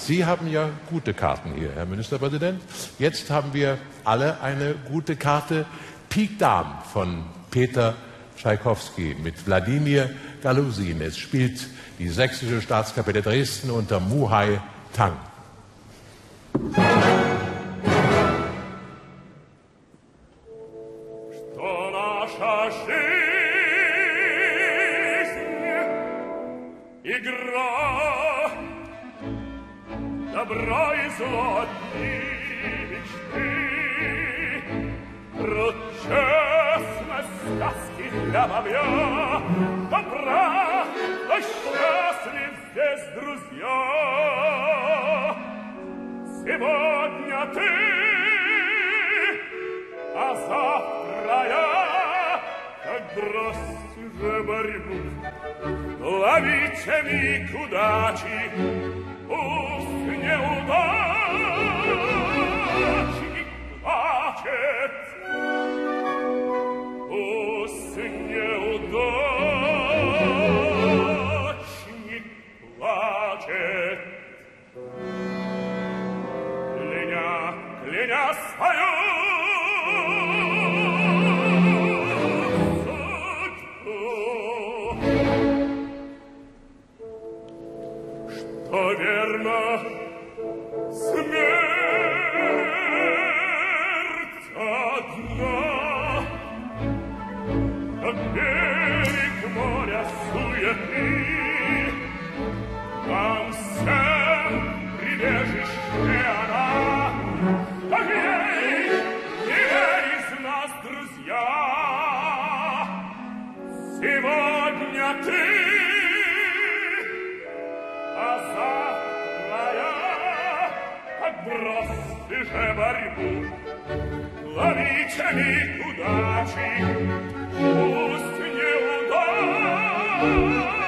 Sie haben ja gute Karten hier, Herr Ministerpräsident. Jetzt haben wir alle eine gute Karte. Pik Dame von Peter Tschaikowski mit Wladimir Galusin. Es spielt die Sächsische Staatskapelle Dresden unter Muhai Tang. Добро и зло одни мечты, про честность сказки для бобя. Добра, а счастлив здесь друзья. Сегодня ты, а завтра я. Как бросьте же борьбу, ловите миг удачи. Пусть неудачник плачет, пусть неудачник плачет, кляня свою судьбу, что верно. Смерть одна, как берег моря суеты, там всем прибежище она. Так ей, из нас, друзья, сегодня ты, а завтра я. Бросьте же борьбу, ловите миг удачи, пусть неудачник